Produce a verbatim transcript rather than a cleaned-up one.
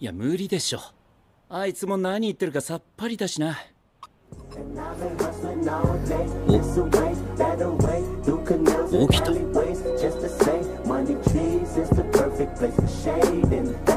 いや無理でしょ。あいつも何言ってるかさっぱりだしな。お、起きた。